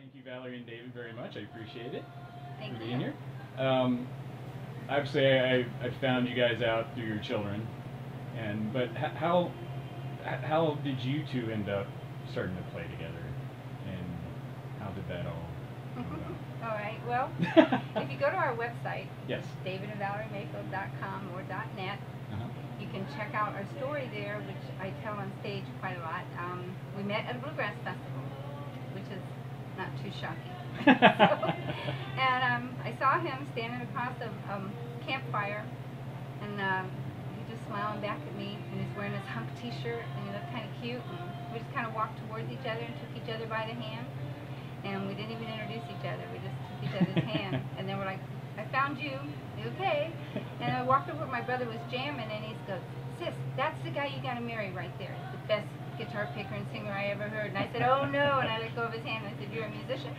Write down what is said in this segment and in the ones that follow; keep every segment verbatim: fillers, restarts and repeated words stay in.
Thank you, Valerie and David, very much. I appreciate it Thank for you. being here. Um, obviously, I, I found you guys out through your children, and but h- how how did you two end up starting to play together, and how did that all come about? All right. Well, if you go to our website, Yes. david and valerie mayfield dot com or .net, Uh-huh. you can check out our story there, which I tell on stage quite a lot. Um, we met at a bluegrass festival, which is not too shocking. so, and um, I saw him standing across a um, campfire, and um, he just smiling back at me, and he's wearing his hunk T-shirt, and he looked kind of cute. And we just kind of walked towards each other and took each other by the hand, and we didn't even introduce each other. We just took each other's hand, and then we're like, "I found you. You okay?" And I walked over where my brother was jamming, and he goes, "Sis, that's the guy you got to marry right there. The best guitar picker and singer I ever heard." And I said, "Oh no," and I let go of his hand and I said, "You're a musician."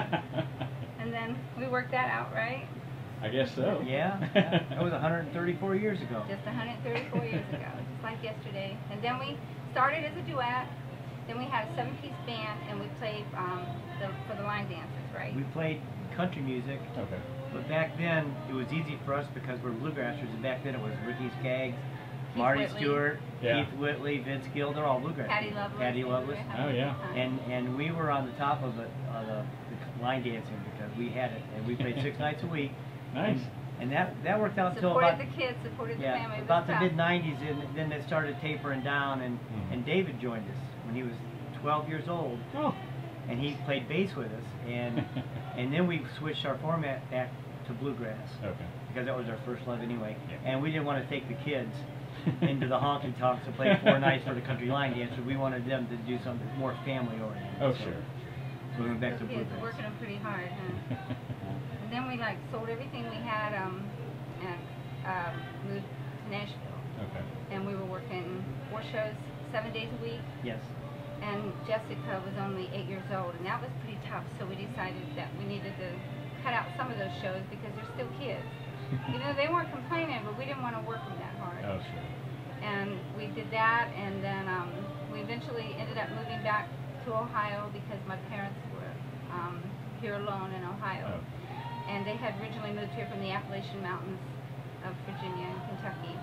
And then we worked that out, right? I guess so. Yeah, yeah. That was one hundred thirty-four years ago. Just one hundred thirty-four years ago, just like yesterday. And then we started as a duet. Then we had a seven-piece band, and we played um, the, for the line dancers, right? We played country music, Okay. but back then it was easy for us because we're bluegrassers, and back then it was Ricky Skaggs, Keith Marty Whitley. Stewart, Yeah. Keith Whitley, Vince Gill, they're all bluegrassers. Patty Loveless. Patty Loveless. Oh, yeah. And and we were on the top of the, uh, the, the line dancing because we had it, and we played six nights a week. Nice. And that that worked out until Supported about the kids, supported the yeah family. It was about the tough. mid nineties, and then it started tapering down, and Mhm. and David joined us when he was twelve years old. Oh. And he played bass with us, and and then we switched our format back to bluegrass Okay. because that was our first love anyway. Yeah. And we didn't want to take the kids into the honky tonks to play four nights for the country line dancer. We wanted them to do something more family oriented. Oh, so, sure. So we went back to The kids bluegrass. were working them pretty hard, huh? And then we like sold everything we had um, and um, moved to Nashville. Okay. And we were working four shows, seven days a week. Yes. And Jessica was only eight years old, and that was pretty tough. So we decided that we needed to cut out some of those shows because they're still kids. You know, they weren't complaining, but we didn't want to work them that hard. Oh, sure. And we did that, and then um, we eventually ended up moving back to Ohio because my parents were um, here alone in Ohio. Oh. And they had originally moved here from the Appalachian Mountains of Virginia and Kentucky.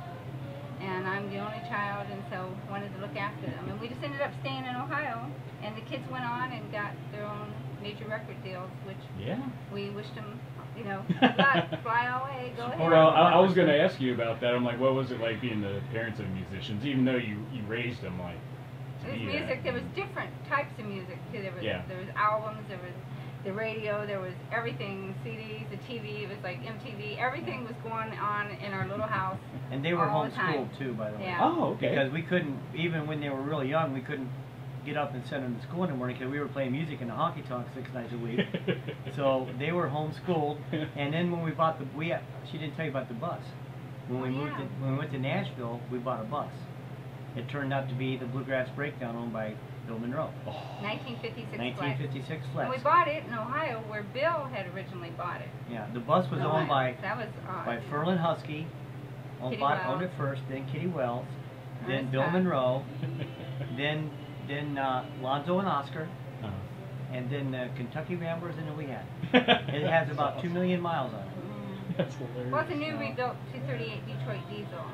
And I'm the only child, and so wanted to look after them. And we just ended up staying in Ohio, and the kids went on and got their own major record deals, which Yeah. we wished them, you know, good luck, fly away, go ahead. Well, I, I was going to ask you about that. I'm like, what was it like being the parents of musicians, even though you, you raised them like to There was be music, that? there was different types of music too. There was, Yeah. there was albums, there was the radio, there was everything, C Ds, the T V, it was like M T V, everything was going on in our little house. And they were all the time. homeschooled too, by the way. Yeah. Oh, okay. Because we couldn't, even when they were really young, we couldn't get up and send them to school in the morning because we were playing music in the honky tonk six nights a week. So they were homeschooled. And then when we bought the, we she didn't tell you about the bus. When we Oh, moved, yeah. to, when we went to Nashville, we bought a bus. It turned out to be the Bluegrass Breakdown owned by Bill Monroe. Oh. nineteen fifty-six nineteen fifty-six Flex. And we Flex. bought it in Ohio where Bill had originally bought it. Yeah, the bus was Ohio. owned by That was odd. by Ferlin Husky. Owned, Kitty bought, owned Wells. it first, then Kitty Wells, then Ernest Bill Tubb. Monroe, then then uh, Lonzo and Oscar, Uh-huh. and then uh, Kentucky Ramblers, and then we had. It has about two million miles on it. Mm. That's hilarious. Well, it's a new rebuilt two thirty-eight Detroit diesel.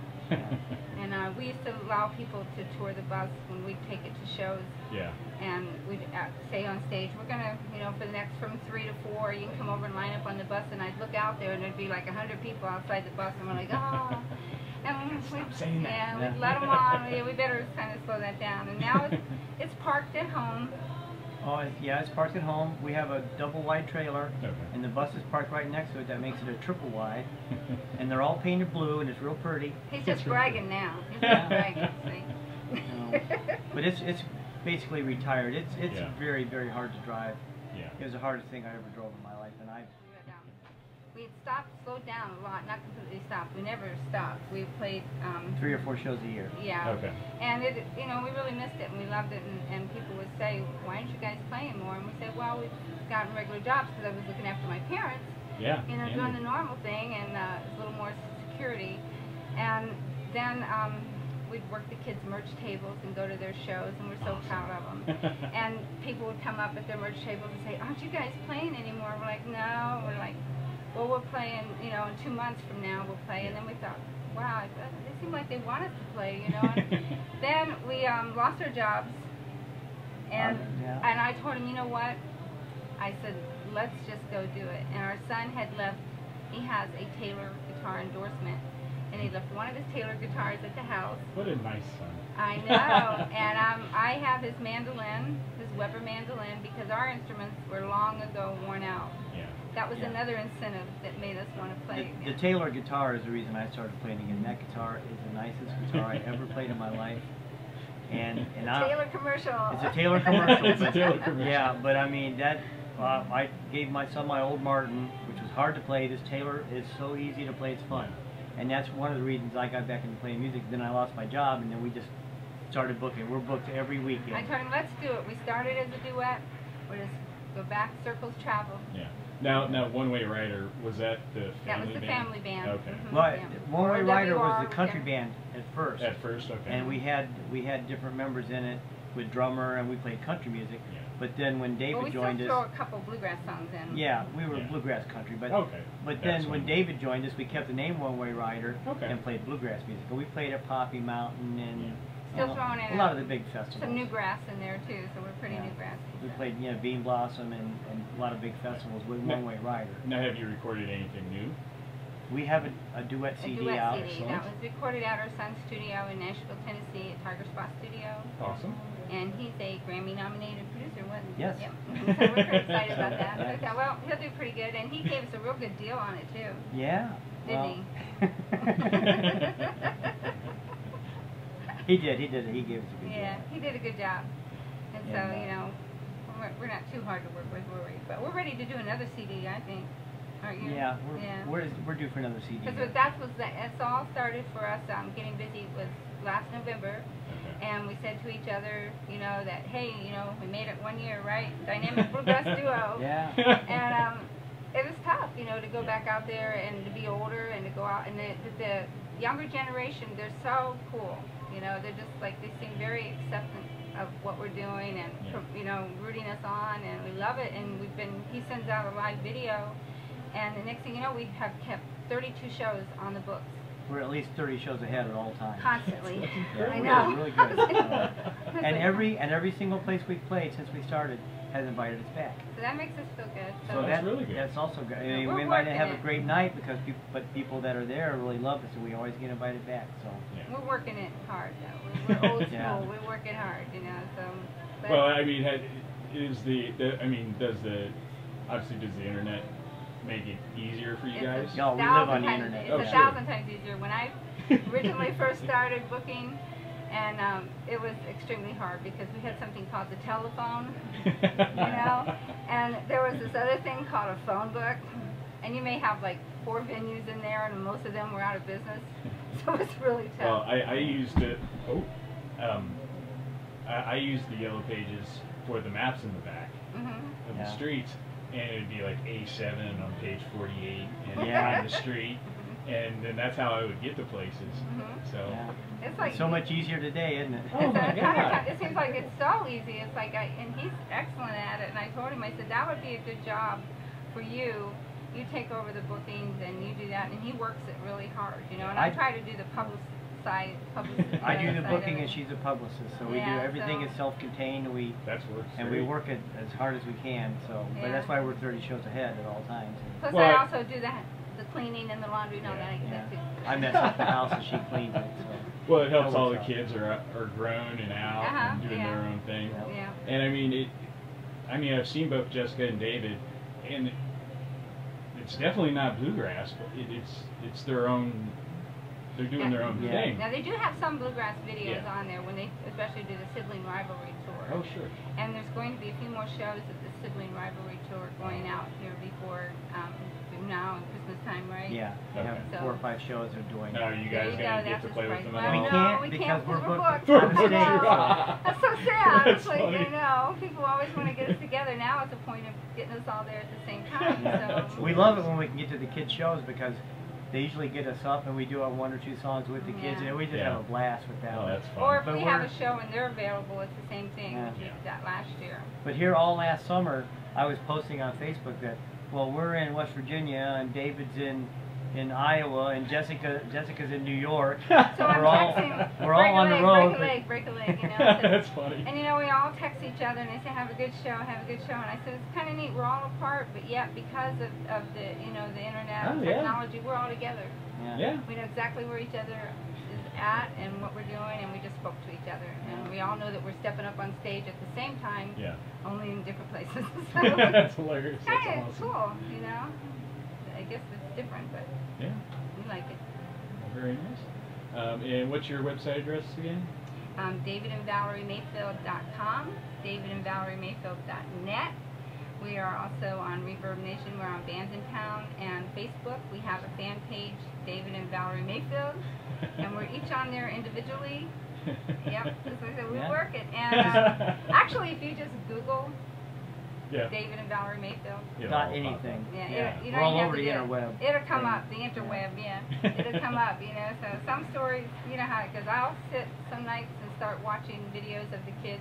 And uh, we used to allow people to tour the bus when we'd take it to shows. Yeah. And we'd uh, say on stage, we're going to, you know, for the next from three to four, you can come over and line up on the bus. And I'd look out there, and there'd be like a hundred people outside the bus, and we're like, oh. And we'd, Stop saying that. yeah, Yeah. we'd let them on. Yeah, we better kind of slow that down. And now it's, it's parked at home. Oh, it's, yeah, it's parked at home. We have a double wide trailer, Okay. and the bus is parked right next to it. That makes it a triple wide, and they're all painted blue, and it's real pretty. He's just bragging now. He's Yeah. just bragging, see. No. But it's it's basically retired. It's it's Yeah. very very hard to drive. Yeah. It was the hardest thing I ever drove in my life, and I. We had stopped, slowed down a lot, not completely stopped. We never stopped. We played, um, Three or four shows a year. yeah. Okay. And it, you know, we really missed it, and we loved it. And, and people would say, "Why aren't you guys playing more?" And we said, "Well, we've gotten regular jobs because I was looking after my parents, Yeah. you know, yeah. doing the normal thing, and uh, it's a little more security." And then um, we'd work the kids' merch tables and go to their shows, and we're so Awesome. proud of them. And people would come up at their merch tables and say, "Aren't you guys playing anymore?" We're like, "No." We're like, "Well, we're playing. You know, in two months from now we'll play." And then we thought, "Wow, it they seem like they want us to play." You know. And then we um, lost our jobs, and Um, yeah. and I told him, "You know what?" I said, "Let's just go do it." And our son had left. He has a Taylor guitar endorsement, and he left one of his Taylor guitars at the house. What a nice son. I know. And um, I have his mandolin, his Weber mandolin, because our instruments were long ago worn out. Yeah. That was Yeah. another incentive that made us want to play The, the again. Taylor guitar is the reason I started playing again. That guitar is the nicest guitar I ever played in my life. And and I, Taylor commercial. it's a Taylor commercial. It's a but- Taylor commercial. Yeah, but I mean that. Uh, I gave my son my old Martin, which was hard to play. This Taylor is so easy to play. It's fun, and that's one of the reasons I got back into playing music. Then I lost my job, and then we just started booking. We're booked every weekend. I told him, let's do it. We started as a duet. We'll just go back, circles travel. Yeah. Now, now, One Way Rider, was that the family That was the band? family band. Okay. Mhm. Well, Yeah. One Way Or Rider W R was the country yeah. band at first. At first, okay. And we had we had different members in it with drummer, and we played country music. Yeah. But then when David Well, we joined still throw us, a couple bluegrass songs in. yeah, we were Yeah. bluegrass country. But Okay. but That's then when fine. David joined us, we kept the name One Way Rider Okay. and played bluegrass music. But we played at Poppy Mountain and Yeah. Still a, throwing in a lot a- of the big festivals. Some new grass in there too, so we're pretty Yeah. new grass. We played, you know, Bean Blossom and, and a lot of big festivals with No. One Way Rider. Now, have you recorded anything new? We have a, a duet A C D duet out. C D Excellent. that was recorded at our son's studio in Nashville, Tennessee, at Tiger Spot Studio. Awesome. And he's a Grammy-nominated producer, wasn't he? Yes. Yep. So we're pretty excited about that. So I Yes. thought, well, he'll do pretty good, and he gave us a real good deal on it too. Yeah. Didn't he did. He did it. He gave us a good Yeah, deal. he did a good job. And so, And, uh, you know, we're, we're not too hard to work with, were we? But we're ready to do another C D, I think. Aren't you? Yeah, we're, Yeah. we're we're due for another C D. Because that was the, it's all started for us um, getting busy was last November, Okay. and we said to each other, you know, that hey, you know, we made it one year, right? Dynamic Bluegrass Duo. Yeah. And um, it was tough, you know, to go back out there and to be older and to go out. And the, the, the younger generation, they're so cool. You know, they're just like, they seem very acceptant of what we're doing and, Yeah. you know, rooting us on. And we love it. And we've been, he sends out a live video. And the next thing you know, we have kept thirty-two shows on the books. We're at least thirty shows ahead at all times. Constantly. Yeah, I we're know. really good. Uh, It's and like- every and every single place we've played since we started has invited us back. So that makes us feel good. So, So that's that, really good. That's also good. I Yeah, mean, we're we might not working have it. a great night because people, but people that are there really love us, and we always get invited back. So Yeah. we're working it hard, though. We're, we're old school. Yeah. We work it hard, you know. So. But Well, I mean, had- is the, the, I mean, does the, obviously, does the internet make it easier for you it's guys? a Yeah, we live thousand on the times- internet. It's Oh, a sure. thousand times easier. When I originally first started booking, and um, it was extremely hard because we had something called the telephone, you know, and there was this other thing called a phone book, and you may have like four venues in there, and most of them were out of business, so it's really Well, tough. I, I used it, oh, um, I, I used the Yellow Pages for the maps in the back hmm of the Yeah. streets, and it'd be like A seven on page forty-eight, and Yeah. find the street, and then that's how I would get to places. hmm So, yeah. It's like It's so much easier today, isn't it? Oh, my It's a- God. It seems like it's so easy. It's like, I, and he's excellent at it. And I told him, I said, that would be a good job for you. You take over the bookings and you do that. And he works it really hard, you know. And I, I- try to do the public side, publicity I do the side of booking, it. and she's a publicist, so we Yeah, do everything so- is self-contained. and We that's works and we great. work it as hard as we can. So, but Yeah. that's why we're thirty shows ahead at all times. Plus, Well, I I- also do the the cleaning and the laundry and all Yeah. that. I get Yeah. that too. I mess up the house and she cleans it. So. Well, it helps That all the works out. kids are are grown and out Uh-huh, and doing yeah. their own thing. Yeah. Yeah. And I mean, it. I mean, I've seen both Jessica and David, and it's definitely not bluegrass, but it, it's it's their own. They're doing their own Yeah. thing. Now they do have some bluegrass videos Yeah. on there when they, especially do the sibling rivalry tour. Oh, sure. And there's going to be a few more shows of the sibling rivalry tour going out here before um, now and Christmas time, right? Yeah, we have Okay. four or five shows they're doing. Now, are you There guys you gonna go, get that's to a play with surprise. them Well, at We all? no, can't we because can't we're because we're booked. booked. Out of We're state. booked. That's so sad. That's It's like, funny. you know, people always want to get us together. Now it's a point of getting us all there at the same time. Yeah. So We love it when we can get to the kids shows because they usually get us up and we do our one or two songs with the kids, Yeah. and we just Yeah. have a blast with that. Oh, one. that's fun. Or if But we have we're- a show and they're available, it's the same thing. Yeah. We did that last year. But here all last summer, I was posting on Facebook that, well, we're in West Virginia and David's in in Iowa and Jessica Jessica's in New York. So I'm we're all texting, we're all break on a the leg, road. break a leg, break a leg, you know. so- That's funny. And you know, we all text each other and they say, have a good show, have a good show. And I said, it's kind of neat, we're all apart, but yet because of, of the, you know, the internet Oh, and yeah. technology, we're all together. Yeah. Yeah. We know exactly where each other is at and what we're doing, and we just spoke to each other. And we all know that we're stepping up on stage at the same time, Yeah. only in different places. So That's hilarious. That's kind of awesome. cool, you know. I guess it's different, but Yeah. we like it. Well, very nice. Um, and what's your website address again? Um, David and Valerie Mayfield dot com, David and Valerie Mayfield dot net. We are also on Reverb Nation. We're on Bands in Town and Facebook. We have a fan page, David and Valerie Mayfield, and we're each on there individually. Yep, so we Yeah. work it. And uh, actually, if you just Google Yeah. David and Valerie Mayfield, Yeah, Not all anything. yeah, Yeah. It, you We're don't all even have over to the do it. interweb. It'll come Yeah. up, the interweb, yeah. It'll come up, you know. So some stories, you know how, because I'll sit some nights and start watching videos of the kids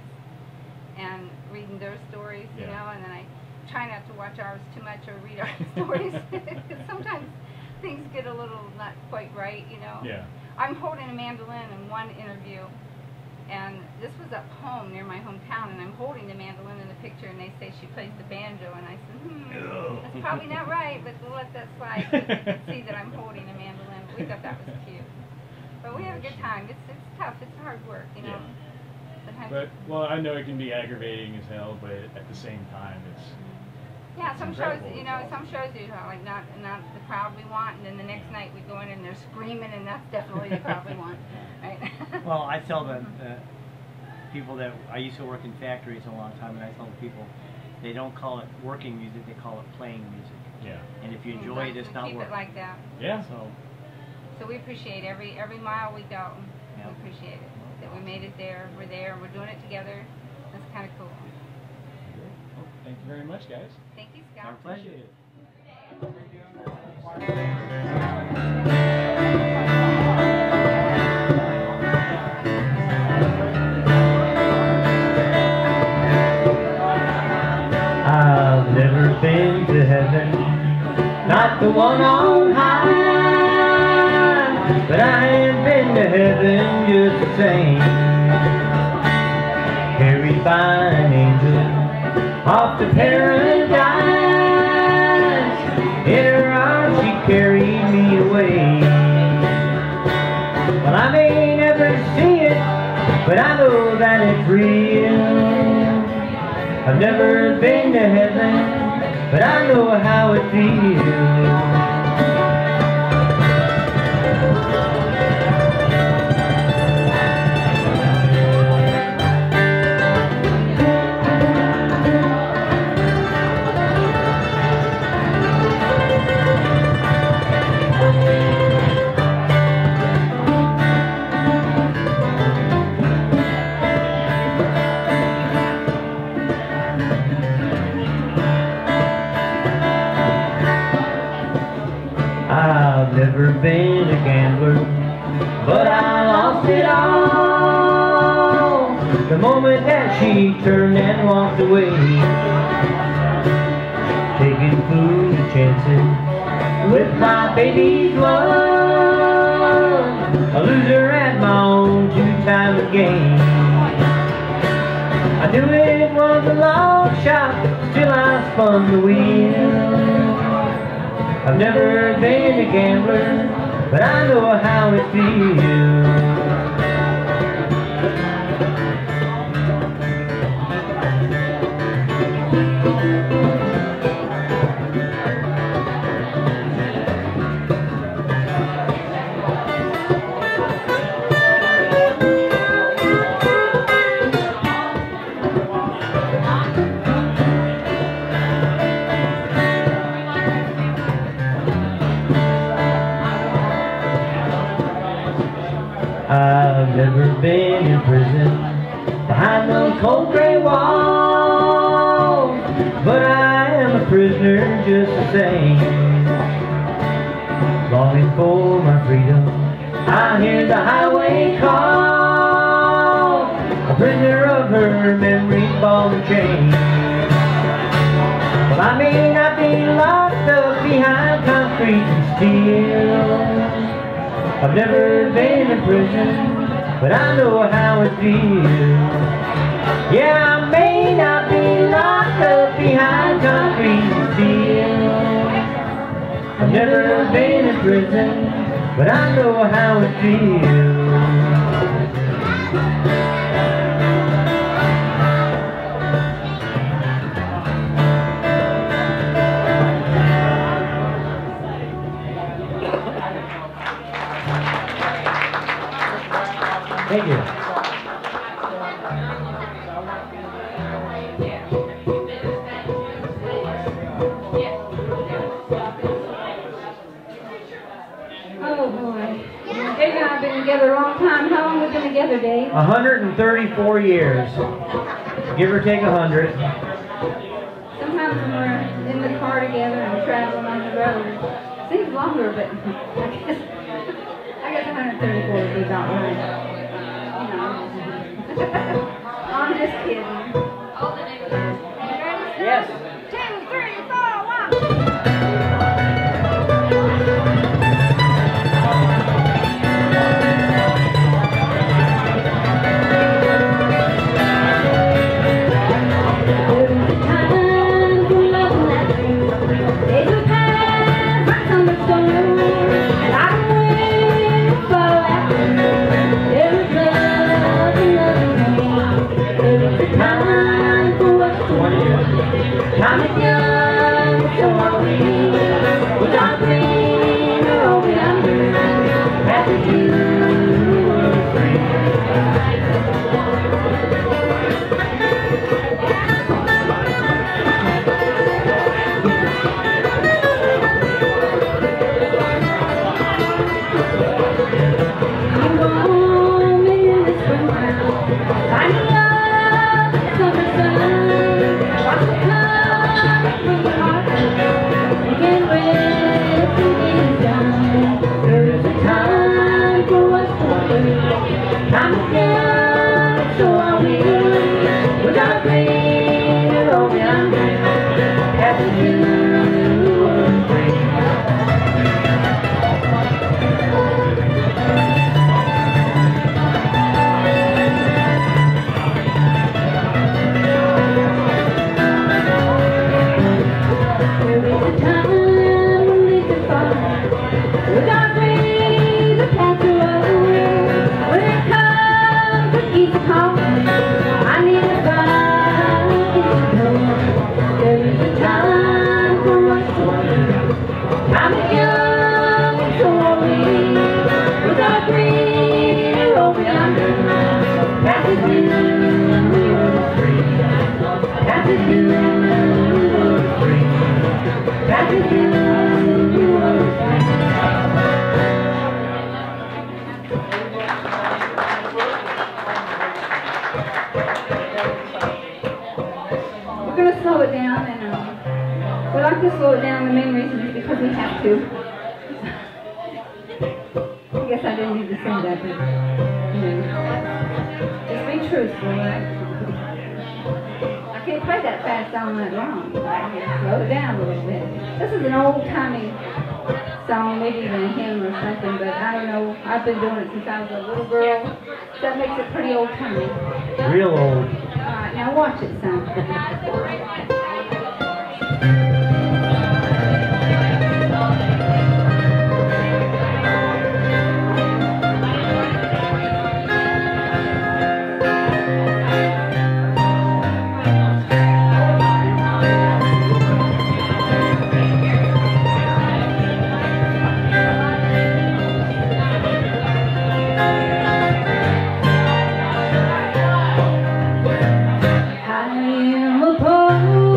and reading their stories, you Yeah. know, and then I try not to watch ours too much or read our stories because sometimes things get a little not quite right, you know. Yeah. I'm holding a mandolin in one interview, and this was up home near my hometown, and I'm holding the mandolin in the picture, and they say she plays the banjo, and I said, hmm, that's probably not right, but we'll let that slide so they can see that I'm holding a mandolin. We thought that was cute. But we have a good time. It's, it's tough. It's hard work, you know. Yeah. Sometimes But, well, I know it can be aggravating as hell, but at the same time, it's... yeah, it's some shows, incredible you know, result. some shows you know, like not not the crowd we want, and then the next night we go in and they're screaming, and that's definitely the crowd we want, right? Well, I tell the uh, people that I used to work in factories a long time, and I tell the people they don't call it working music; they call it playing music. Yeah. And if you Mm, enjoy it, we it's not keep work. it like that. Yeah. So So we appreciate every every mile we go. Yeah. We appreciate it that we made it there. We're there. We're doing it together. That's kind of cool. Well, thank you very much, guys. Thank you, our Scott. pleasure. Appreciate it. I've never been to heaven, not the one on high, but I have been to heaven just the same, carried by an angel off to paradise. In her arms she carried me away. Well, I may never see it, but I know that it's real. I've never been to heaven, but I know how it feels. I've never been a gambler, but I lost it all the moment that she turned and walked away. Taking foolish chances with my baby's love, a loser at my own two-time game. I knew it was a long shot, still I spun the wheel. I've never been a gambler, but I know how it feels. I've never been in prison behind those cold gray walls, but I am a prisoner just the same, longing for I hear the highway call, a prisoner of her memory ball and chain. Well, I may not be locked up behind concrete and steel. I've never been in prison, but I know how it feels. Yeah, I may not be locked up behind concrete and steel. I've never been in prison, but I know how it feels. Thank you. Oh boy. Dave and I have been together a long time. How long have we been together, Dave? one hundred thirty-four years. Give or take a hundred. Sometimes when we're in the car together and traveling on the road, it seems longer, but I guess I guess one hundred thirty-four would be about right. You know. I'm just kidding. Yes. Two, three, four, one. I'm young, so are we. We got green, oh, we are blue. Happy you were free. I'm roaming in the springtime, finding love, summer sun. Watch the clouds from the heart. Again, when everything is done, there is a time for us to wait. I'm young, so are we. We got a green and all beyond. Happy you were free. We're going to slow it down, and um, we like to slow it down. The main reason is because we have to. I guess I didn't need to say that, but you know, just be truthful, right? I can't play that fast all night long. Slow it down a little bit. This is an old-timey song, maybe even a hymn or something, but I don't know. I've been doing it since I was a little girl. So that makes it pretty old-timey. Real old. Alright, now watch it, son. I am a poet.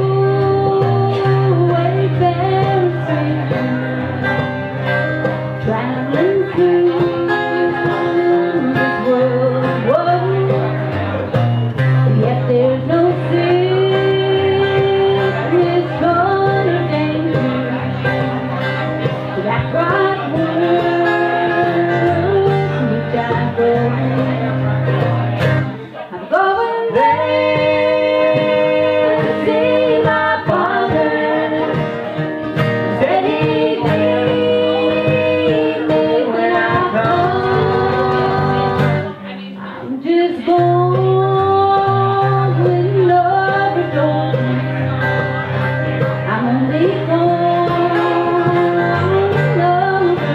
just gone with love is gone. I'm only gone, love is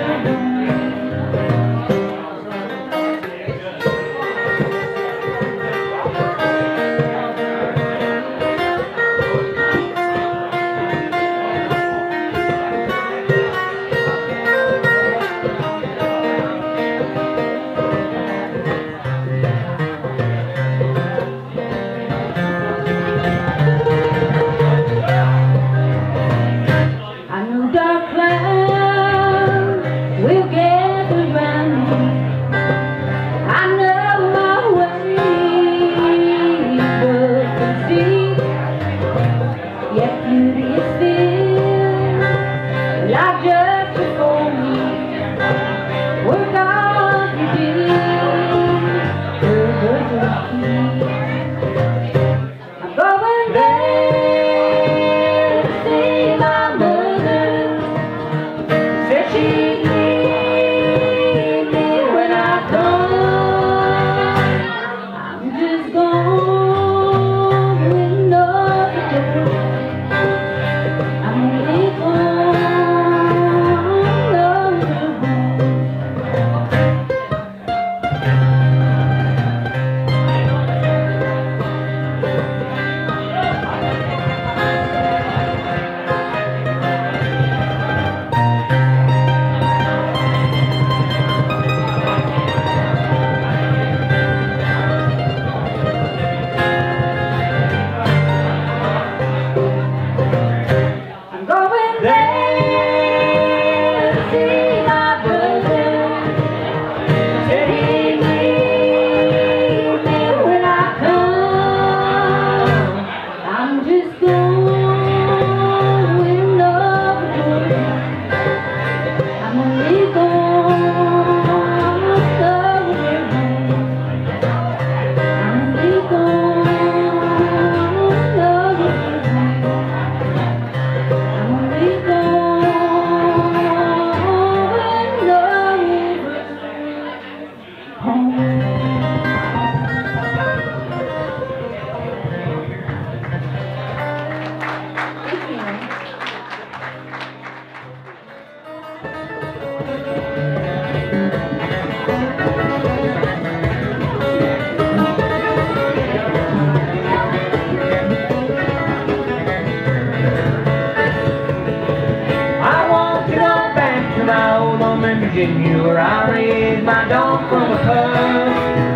Virginia, where I raised my dog from a cub.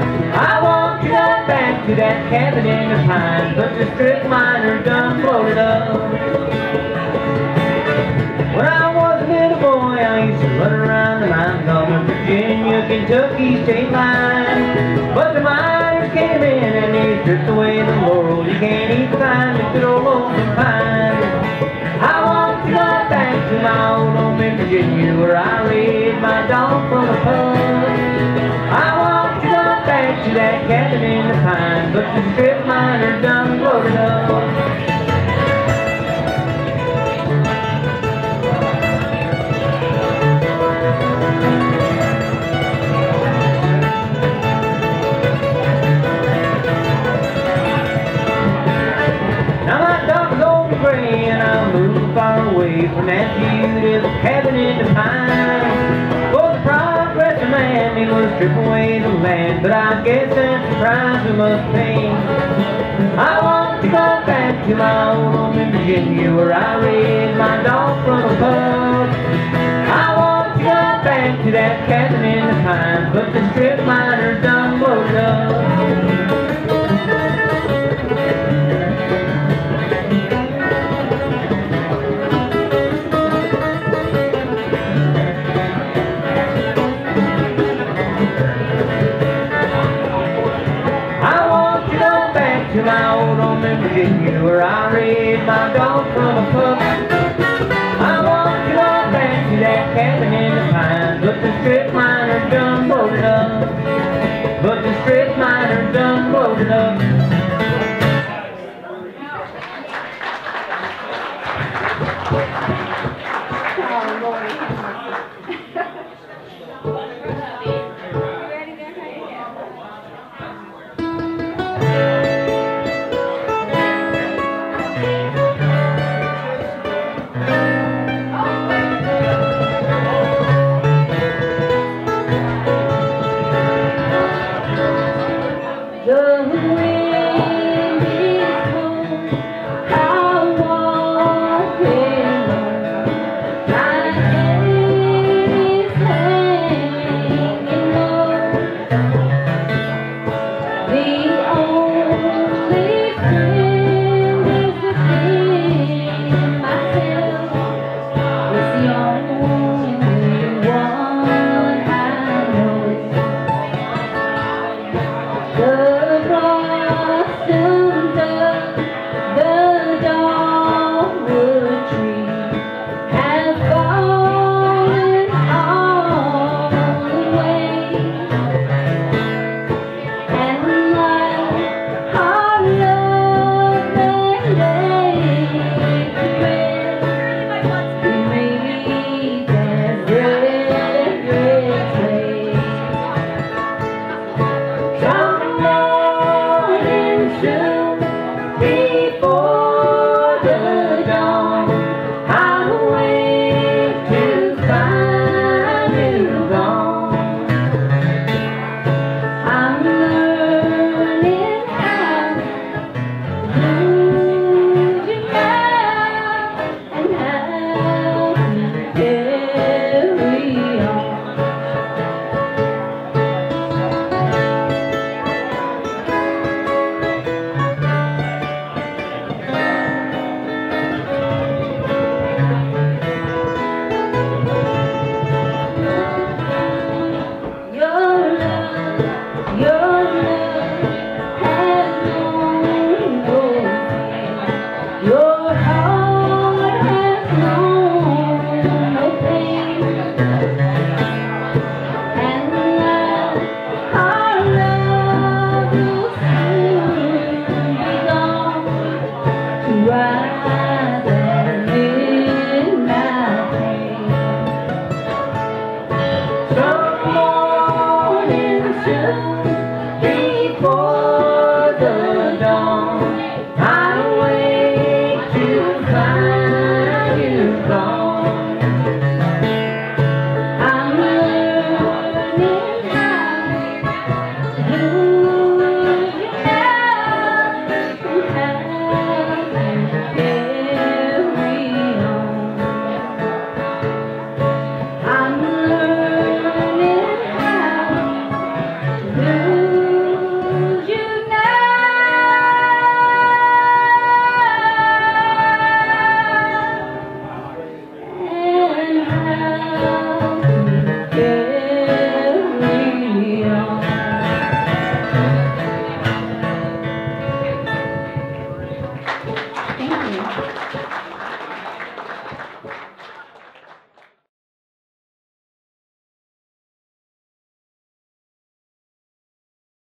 I want to go back to that cabin in the pines, but the strip miner done floated up. When I was a little boy, I used to run around the mountains on the Virginia, Kentucky state line. But the miners came in and they stripped away the laurel. You can't even find the good old lonesome pine. I want to go back to my old home in Virginia, where I raised my dog from a pub. I want to go back to that cabin in the pines, but the strip miner done floated up. Away from that beautiful cabin in the pines. For the progress of man, he was strip away the land, but I guess that's the price we must pay. I want to go back to my old home in Virginia, where I raised my dog from a pub. I want to go back to that cabin in the pines, but the strip miner done bloated up. To my old home in Virginia, where I raised my dog from a pup. I want to go back to that cabin in the pines, but the strip miner done bloated up. But the strip miner done bloated up. Oh, Lord. You ready there, honey? wind is cold, I'll walk alone. My head is hanging low. The only friend is within myself. It's the only one I know. The blossoms of the dogwood tree have fallen all away, and my heart loved that lady red beneath that red, red place. Some morning soon, before the dawn, I'll awake to find you gone. I'm learning how to lose you now, and how to carry on. Your love, your love has known no fear. Your heart has known no pain. And now our love will soon be gone to ride that midnight train. Some morning soon, before the dawn, I'll wake to find you gone. I'm learning how to lose you now, and how to carry on. I'm learning how to lose you now, and how to carry on. Thank you.